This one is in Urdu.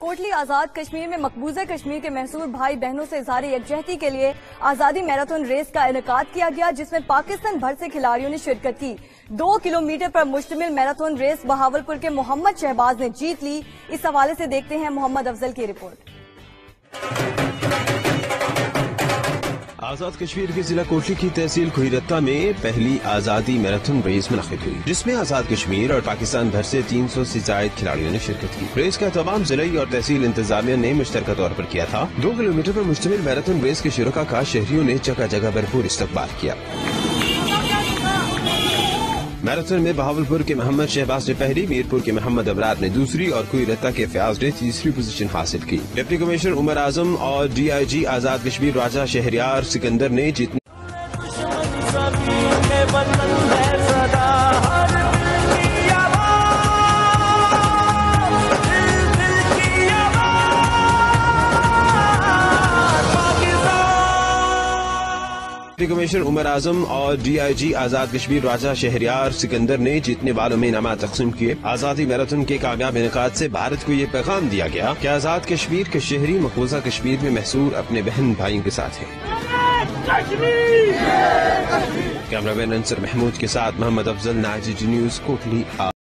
کوٹلی آزاد کشمیر میں مقبوضہ کشمیر کے محصور بھائی بہنوں سے اظہار یکجہتی کے لیے آزادی میراتھن ریس کا انعقاد کیا گیا، جس میں پاکستان بھر سے کھلاڑیوں نے شرکت کی۔ 2 کلومیٹر پر مشتمل میراتھن ریس بہاولپور کے محمد شہباز نے جیت لی۔ اس حوالے سے دیکھتے ہیں محمد افضل کی رپورٹ۔ آزاد کشمیر کے ضلع کوٹلی کی تحصیل کوئی رتہ میں پہلی آزادی میراتھن ریس منعقد ہوئی، جس میں آزاد کشمیر اور پاکستان بھر سے 300 سے زائد کھلاڑیوں نے شرکت کی۔ ریس کا تمام ضلعی اور تحصیل انتظامیہ نے مشترکہ طور پر کیا تھا۔ 2 کلومیٹر پر مشتمل میراتھن ریس کے شرکاء کا شہریوں نے جگہ جگہ بھرپور استقبال کیا۔ میراتھن میں بہاولپور کے محمد شہباز نے پہلی، میرپور کے محمد ابرار نے دوسری اور کوئی رتہ کے فیاض نے تیسری پوزیشن حاصل کی۔ ڈپٹی کمشنر عمر اعظم اور D I G Azad Kashmir Raja Shahryar Sikandar نے جتنے کمشنر عمر اعظم اور D I G Azad Kashmir Raja Shahryar Sikandar نے جیتنے والوں میں انعامات تقسیم کیے۔ آزادی میراتھن کے کامیاب انعقاد سے بھارت کو یہ پیغام دیا گیا کہ آزاد کشمیر کے شہری مقبوضہ کشمیر میں محصور اپنے بہن بھائیوں کے ساتھ ہیں۔ کیمرہ مین انصر محمود کے ساتھ محمد افضل، نائجی نیوز، کوٹلی۔